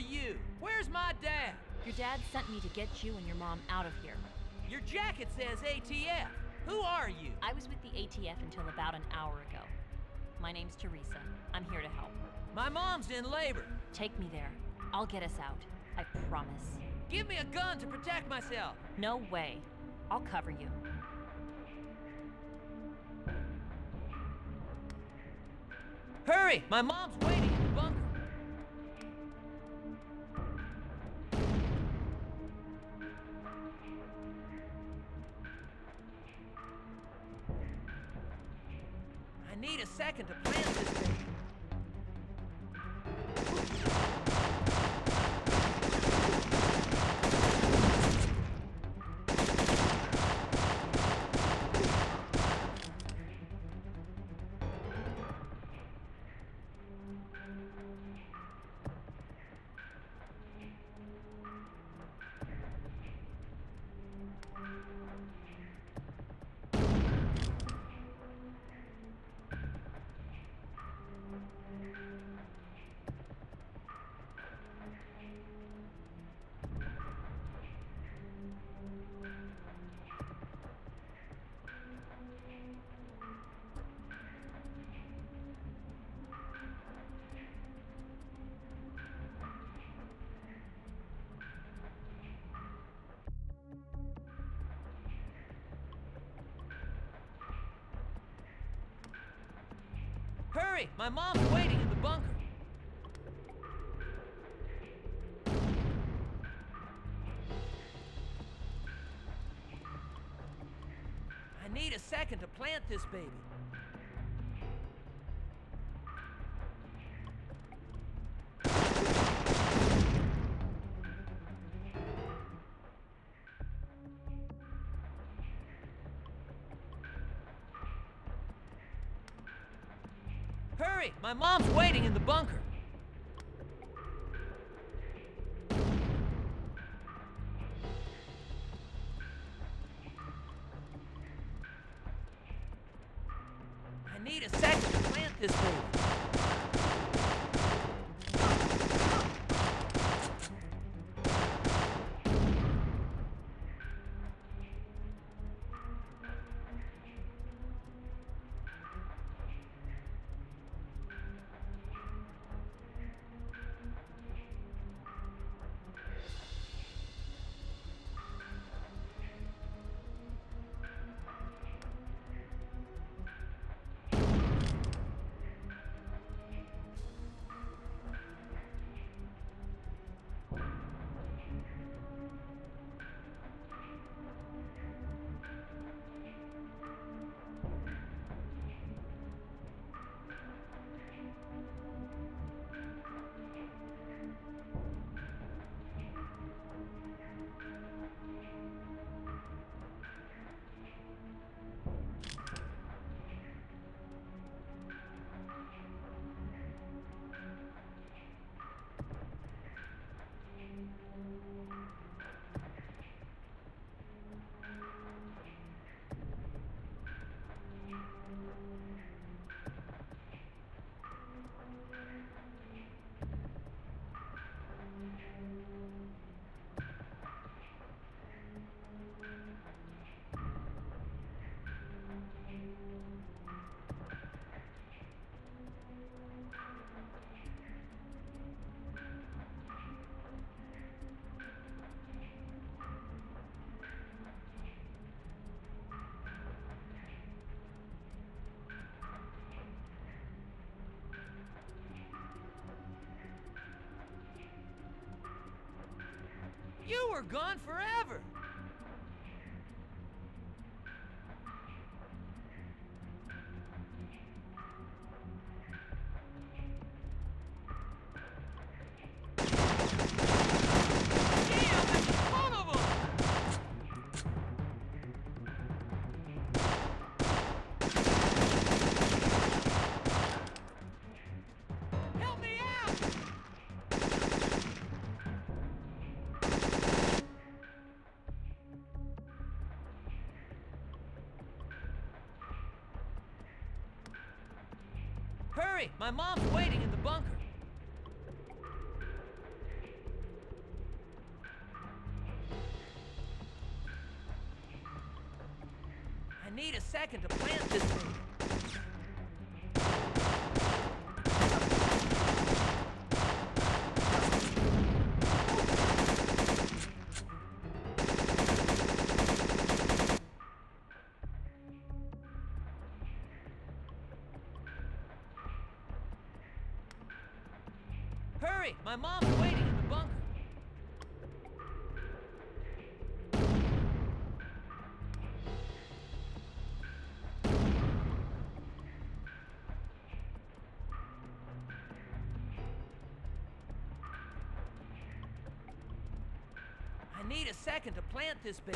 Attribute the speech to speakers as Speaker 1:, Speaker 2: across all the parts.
Speaker 1: you? Where's my dad?
Speaker 2: Your dad sent me to get you and your mom out of here.
Speaker 1: Your jacket says ATF. Who are you?
Speaker 2: I was with the ATF until about an hour ago. My name's Teresa. I'm here to help.
Speaker 1: My mom's in labor.
Speaker 2: Take me there. I'll get us out. I promise.
Speaker 1: Give me a gun to protect myself.
Speaker 2: No way. I'll cover you.
Speaker 1: Hurry! My mom's waiting in the bunker. I need a second to plant this thing. Hurry! My mom's waiting in the bunker. I need a second to plant this baby. Hurry! My mom's waiting in the bunker. I need a second to plant this baby. You were gone forever. Damn, there's a ton of them. Help me out. Hurry! My mom's waiting in the bunker. I need a second to plant this thing. Hurry! My mom's waiting in the bunker. I need a second to plant this baby.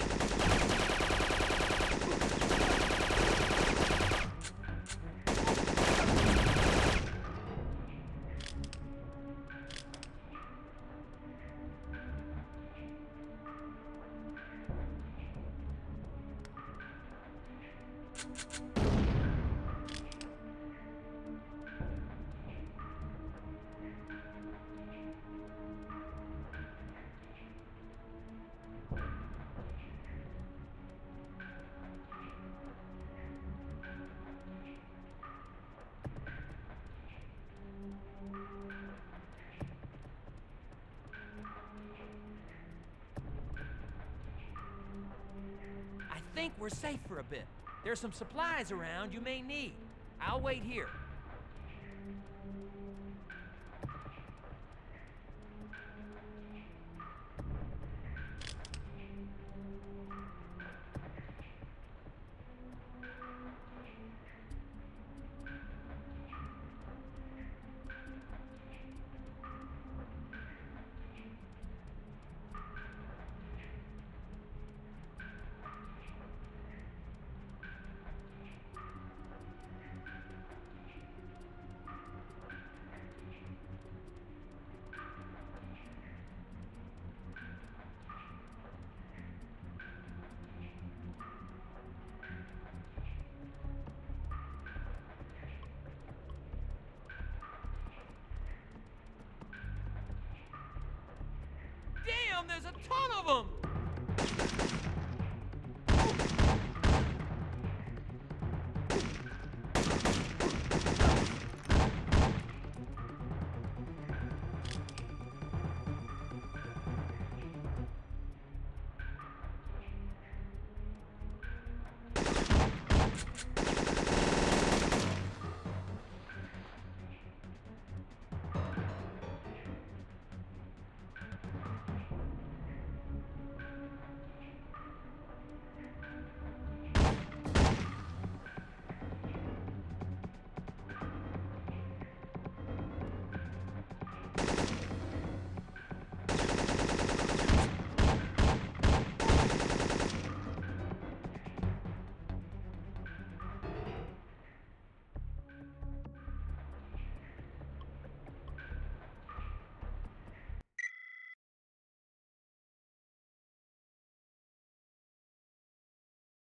Speaker 1: I think we're safe for a bit. There's some supplies around you may need. I'll wait here. Damn, there's a ton of them!